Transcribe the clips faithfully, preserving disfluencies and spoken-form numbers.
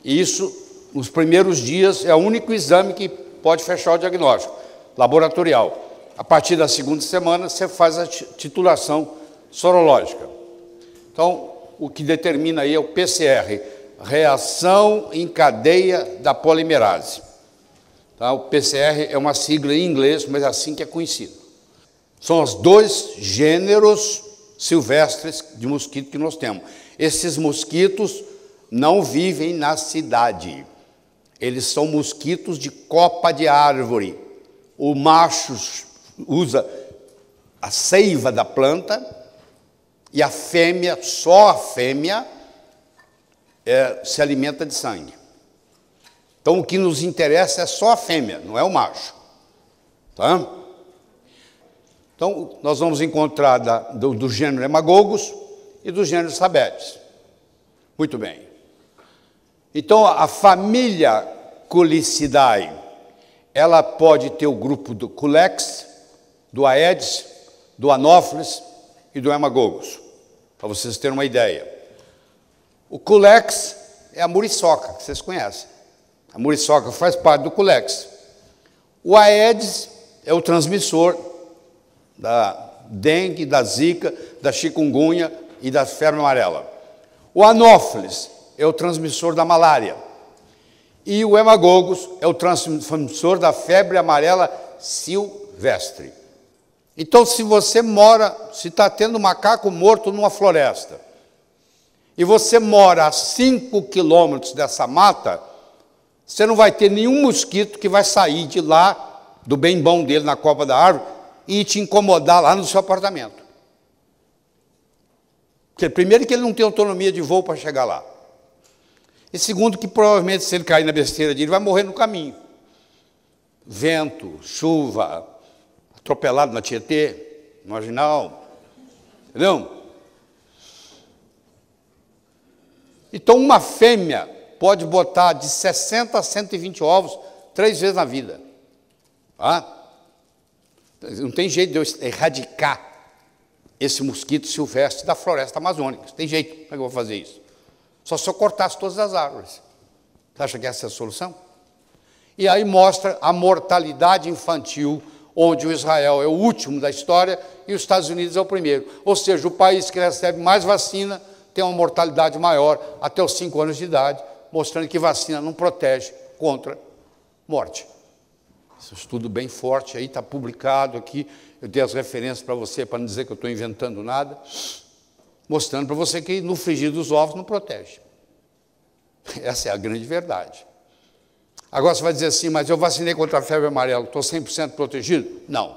E isso, nos primeiros dias, é o único exame que pode fechar o diagnóstico, laboratorial. A partir da segunda semana, você faz a titulação sorológica. Então, o que determina aí é o P C R, reação em cadeia da polimerase. Tá? O P C R é uma sigla em inglês, mas é assim que é conhecido. São os dois gêneros silvestres de mosquito que nós temos. Esses mosquitos não vivem na cidade. Eles são mosquitos de copa de árvore. O macho usa a seiva da planta e a fêmea, só a fêmea, é, se alimenta de sangue. Então, o que nos interessa é só a fêmea, não é o macho. Tá? Então, nós vamos encontrar da, do, do gênero Hemagogos e do gênero Sabetes. Muito bem. Então, a família Culicidae, ela pode ter o grupo do Culex, do Aedes, do Anopheles e do Hemagogos, para vocês terem uma ideia. O Culex é a muriçoca, que vocês conhecem. A muriçoca faz parte do Culex. O Aedes é o transmissor da dengue, da zika, da chikungunya e da febre amarela. O Anopheles é o transmissor da malária. E o Hemagogos é o transmissor da febre amarela silvestre. Então, se você mora, se está tendo macaco morto numa floresta, e você mora a cinco quilômetros dessa mata, você não vai ter nenhum mosquito que vai sair de lá, do bem bom dele na copa da árvore, e te incomodar lá no seu apartamento. Porque, primeiro, que ele não tem autonomia de voo para chegar lá. E segundo, que provavelmente, se ele cair na besteira dele, ele vai morrer no caminho. Vento, chuva, atropelado na Tietê, marginal. Entendeu? Então, uma fêmea pode botar de sessenta a cento e vinte ovos três vezes na vida. Tá? Não tem jeito de eu erradicar esse mosquito silvestre da floresta amazônica. Não tem jeito. Como é que eu vou fazer isso? Só se eu cortasse todas as árvores. Você acha que essa é a solução? E aí mostra a mortalidade infantil, onde o Israel é o último da história e os Estados Unidos é o primeiro. Ou seja, o país que recebe mais vacina tem uma mortalidade maior até os cinco anos de idade, mostrando que vacina não protege contra morte. Esse estudo bem forte aí, está publicado aqui, eu dei as referências para você, para não dizer que eu estou inventando nada, mostrando para você que no frigir dos ovos não protege. Essa é a grande verdade. Agora você vai dizer assim, mas eu vacinei contra a febre amarela, estou cem por cento protegido? Não.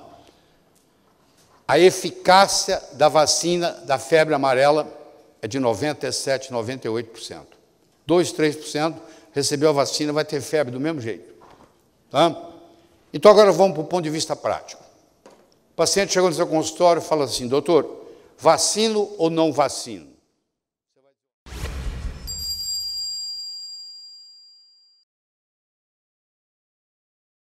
A eficácia da vacina da febre amarela é de noventa e sete por cento, noventa e oito por cento. dois, três por cento recebeu a vacina, vai ter febre do mesmo jeito. Tá? Então, agora vamos para o ponto de vista prático. O paciente chegou no seu consultório e fala assim, doutor, vacino ou não vacino?